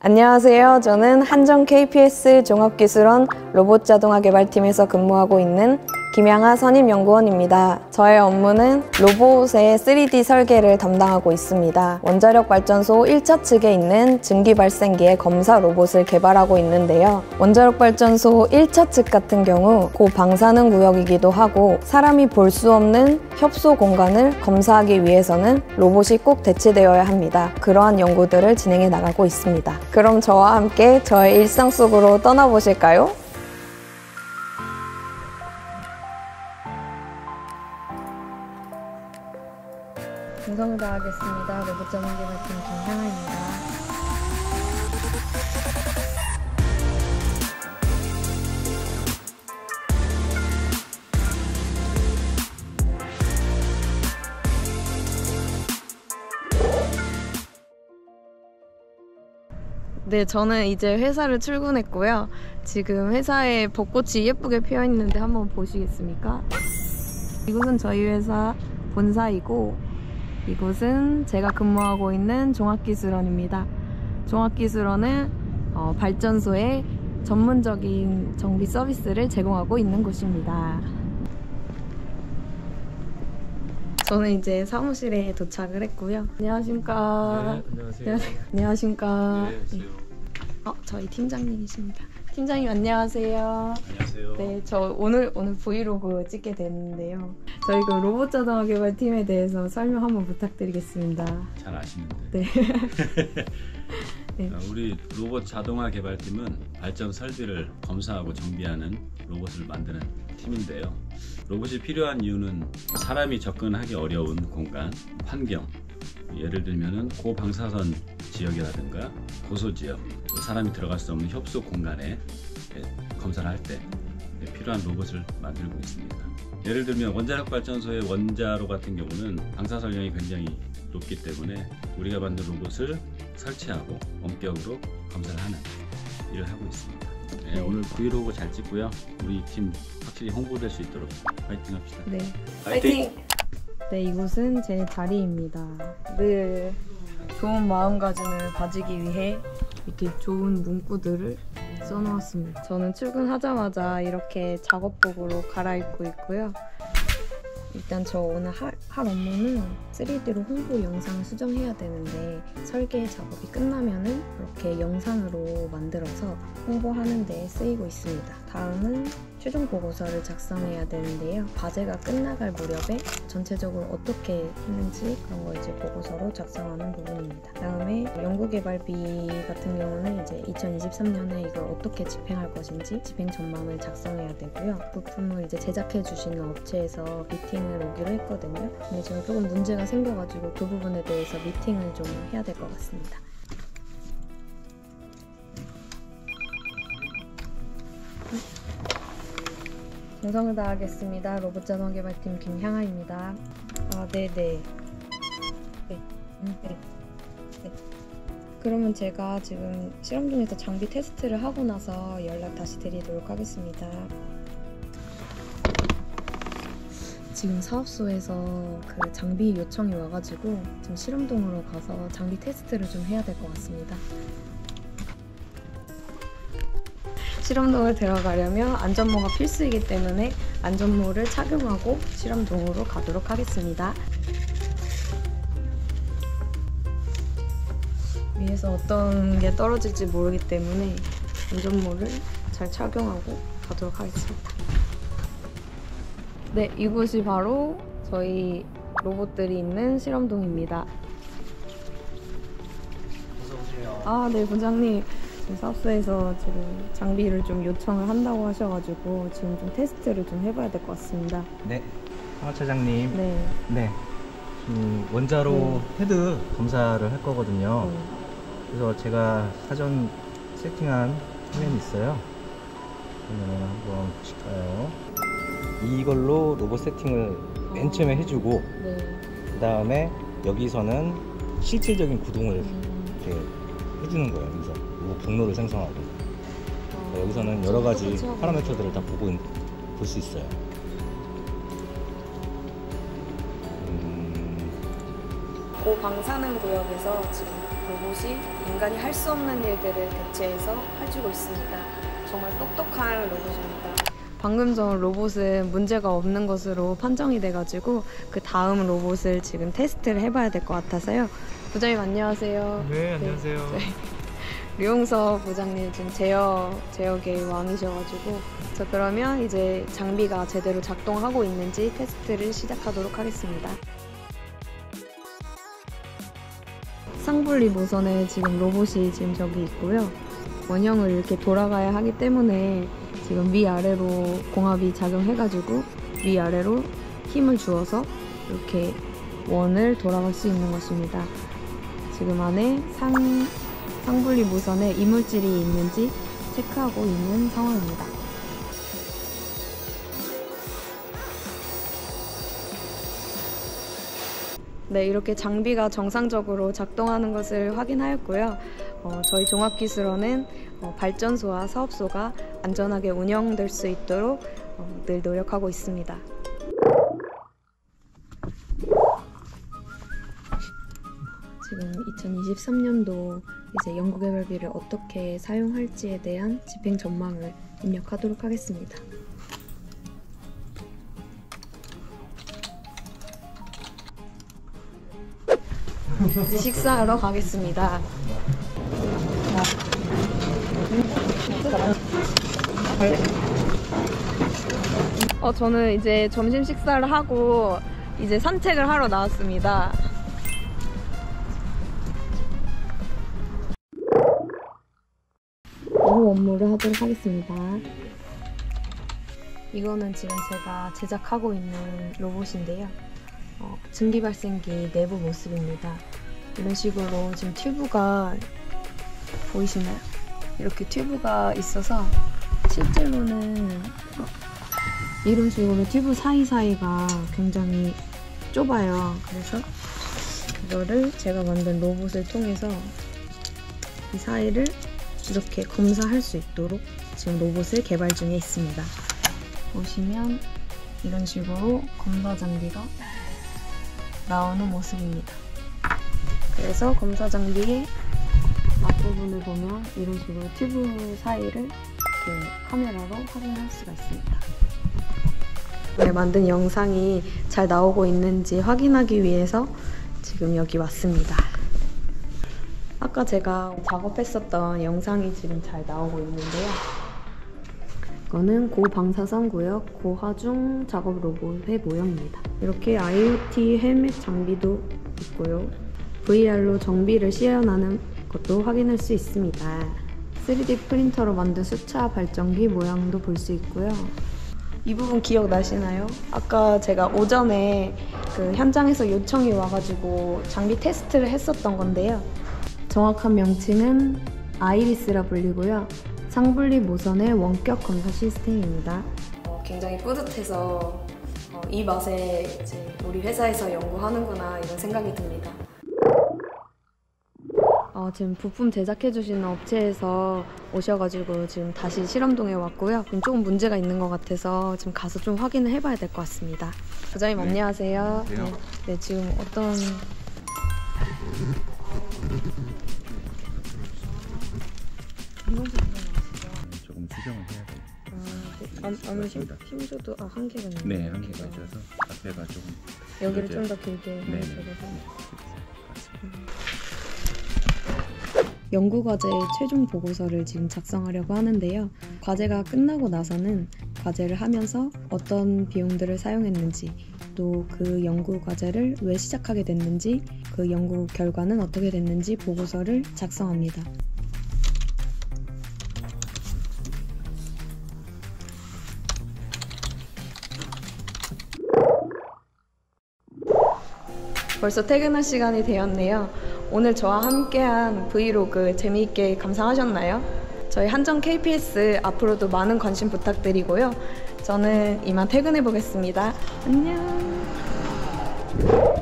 안녕하세요. 저는 한정 KPS 종합기술원 로봇 자동화 개발팀에서 근무하고 있는 김양아 선임연구원입니다. 저의 업무는 로봇의 3D 설계를 담당하고 있습니다. 원자력 발전소 1차 측에 있는 증기 발생기의 검사 로봇을 개발하고 있는데요. 원자력 발전소 1차 측 같은 경우 고방사능 구역이기도 하고 사람이 볼 수 없는 협소 공간을 검사하기 위해서는 로봇이 꼭 대치되어야 합니다. 그러한 연구들을 진행해 나가고 있습니다. 그럼 저와 함께 저의 일상 속으로 떠나보실까요? 정성을 다하겠습니다. 로봇 자동화 개발팀 김향아입니다. 네, 저는 이제 회사를 출근했고요. 지금 회사에 벚꽃이 예쁘게 피어 있는데 한번 보시겠습니까? 이곳은 저희 회사 본사이고 이곳은 제가 근무하고 있는 종합기술원입니다. 종합기술원은 발전소의 전문적인 정비 서비스를 제공하고 있는 곳입니다. 저는 이제 사무실에 도착을 했고요. 안녕하십니까. 네, 안녕하세요. 안녕하십니까. 네, 저희 팀장님이십니다. 팀장님 안녕하세요. 안녕하세요. 네, 저 오늘 브이로그 찍게 됐는데요. 저희 그 로봇 자동화 개발팀에 대해서 설명 한번 부탁드리겠습니다. 잘 아시는데. 네. 네. 우리 로봇 자동화 개발팀은 발전 설비를 검사하고 정비하는 로봇을 만드는 팀인데요. 로봇이 필요한 이유는 사람이 접근하기 어려운 공간, 환경, 예를 들면은 고방사선 지역이라든가 고소지역, 사람이 들어갈 수 없는 협소 공간에 검사를 할 때 필요한 로봇을 만들고 있습니다. 예를 들면 원자력 발전소의 원자로 같은 경우는 방사선량이 굉장히 높기 때문에 우리가 만든 로봇을 설치하고 원격으로 검사를 하는 일을 하고 있습니다. 네, 오늘 브이로그 잘 찍고요. 우리 팀 확실히 홍보될 수 있도록 파이팅 합시다. 네, 파이팅! 네, 이곳은 제 자리입니다. 늘 좋은 마음가짐을 가지기 위해 이렇게 좋은 문구들을 써놓았습니다. 저는 출근하자마자 이렇게 작업복으로 갈아입고 있고요. 일단 저 오늘 할 업무는 3D로 홍보 영상을 수정해야 되는데 설계 작업이 끝나면은 이렇게 영상으로 만들어서 홍보하는 데 쓰이고 있습니다. 다음은 최종 보고서를 작성해야 되는데요. 과제가 끝나갈 무렵에 전체적으로 어떻게 했는지 그런 거 이제 보고서로 작성하는 부분입니다. 다음에 연구개발비 같은 경우는 이제 2023년에 이걸 어떻게 집행할 것인지 집행 전망을 작성해야 되고요. 부품을 이제 제작해 주시는 업체에서 미팅을 오기로 했거든요. 근데 제가 조금 문제가 생겨가지고 그 부분에 대해서 미팅을 좀 해야 될 것 같습니다. 정성을 다하겠습니다. 로봇 자동화 개발팀 김향아입니다. 네네. 네. 그러면 제가 지금 실험중에서 장비 테스트를 하고 나서 연락 다시 드리도록 하겠습니다. 지금 사업소에서 그 장비 요청이 와가지고 지금 실험동으로 가서 장비 테스트를 좀 해야 될 것 같습니다. 실험동을 들어가려면 안전모가 필수이기 때문에 안전모를 착용하고 실험동으로 가도록 하겠습니다. 위에서 어떤 게 떨어질지 모르기 때문에 안전모를 잘 착용하고 가도록 하겠습니다. 네, 이곳이 바로 저희 로봇들이 있는 실험동입니다. 어서오세요. 네, 부장님. 사업소에서 지금 장비를 좀 요청을 한다고 하셔가지고 지금 좀 테스트를 좀 해봐야 될 것 같습니다. 네, 황 차장님. 네. 원자로 헤드 검사를 할 거거든요. 그래서 제가 사전 세팅한 화면이 있어요. 그러면 한번 보실까요? 이걸로 로봇 세팅을 맨 처음에 해주고 그 다음에 여기서는 실질적인 구동을 이렇게 해주는 거예요. 그래서 경로를 생성하고 여기서는 여러 가지 파라미터들을 다 볼 수 있어요. 고방사능 구역에서 지금 로봇이 인간이 할 수 없는 일들을 대체해서 해주고 있습니다. 정말 똑똑한 로봇입니다. 방금 전 로봇은 문제가 없는 것으로 판정이 돼가지고 그 다음 로봇을 지금 테스트를 해봐야 될 것 같아서요. 부장님 안녕하세요. 네, 안녕하세요. 류용석 부장님 지금 제어계의 왕이셔가지고 자 그러면 이제 장비가 제대로 작동하고 있는지 테스트를 시작하도록 하겠습니다. 상분리 모선에 지금 로봇이 지금 저기 있고요. 원형을 이렇게 돌아가야 하기 때문에 지금 위아래로 공합이 작용해가지고 위아래로 힘을 주어서 이렇게 원을 돌아갈 수 있는 것입니다. 지금 안에 상분리 모선에 이물질이 있는지 체크하고 있는 상황입니다. 네, 이렇게 장비가 정상적으로 작동하는 것을 확인하였고요. 저희 종합기술원은 발전소와 사업소가 안전하게 운영될 수 있도록 늘 노력하고 있습니다. 지금 2023년도 이제 연구개발비를 어떻게 사용할지에 대한 집행 전망을 입력하도록 하겠습니다. 식사하러 가겠습니다. 저는 이제 점심 식사를 하고 이제 산책을 하러 나왔습니다. 오후 업무를 하도록 하겠습니다. 이거는 지금 제가 제작하고 있는 로봇인데요. 증기발생기 내부 모습입니다. 이런 식으로 지금 튜브가 보이시나요? 이렇게 튜브가 있어서 실제로는 이런 식으로 튜브 사이사이가 굉장히 좁아요. 그래서 이거를 제가 만든 로봇을 통해서 이 사이를 이렇게 검사할 수 있도록 지금 로봇을 개발 중에 있습니다. 보시면 이런 식으로 검사 장비가 나오는 모습입니다. 그래서 검사 장비의 앞부분을 보면 이런 식으로 튜브 사이를 이렇게 카메라로 확인할 수가 있습니다. 네, 만든 영상이 잘 나오고 있는지 확인하기 위해서 지금 여기 왔습니다. 아까 제가 작업했었던 영상이 지금 잘 나오고 있는데요. 이거는 고방사선 구역 고하중 작업 로봇의 모형입니다. 이렇게 IoT 헬멧 장비도 있고요. VR로 정비를 시연하는 것도 확인할 수 있습니다. 3D 프린터로 만든 수차 발전기 모양도 볼 수 있고요. 이 부분 기억나시나요? 아까 제가 오전에 그 현장에서 요청이 와가지고 장비 테스트를 했었던 건데요. 정확한 명칭은 아이리스라 불리고요. 상분리 모선의 원격 검사 시스템입니다. 굉장히 뿌듯해서 이 맛에 이제 우리 회사에서 연구하는구나 이런 생각이 듭니다. 지금 부품 제작해주시는 업체에서 오셔가지고 지금 다시 실험동에 왔고요. 조금 문제가 있는 것 같아서 지금 가서 좀 확인을 해봐야 될 것 같습니다. 부장님 안녕하세요. 네, 지금 어떤 조금 수정을 해야 돼요. 아무 힘줘도 한계가 있네요. 네, 한계가 있어서 앞에가 조금 여기를 좀 더 길게 네. 연구과제의 최종 보고서를 지금 작성하려고 하는데요. 과제가 끝나고 나서는 과제를 하면서 어떤 비용들을 사용했는지 또 그 연구과제를 왜 시작하게 됐는지 그 연구 결과는 어떻게 됐는지 보고서를 작성합니다. 벌써 퇴근할 시간이 되었네요. 오늘 저와 함께한 브이로그 재미있게 감상하셨나요? 저희 한정 KPS 앞으로도 많은 관심 부탁드리고요. 저는 이만 퇴근해 보겠습니다. 안녕.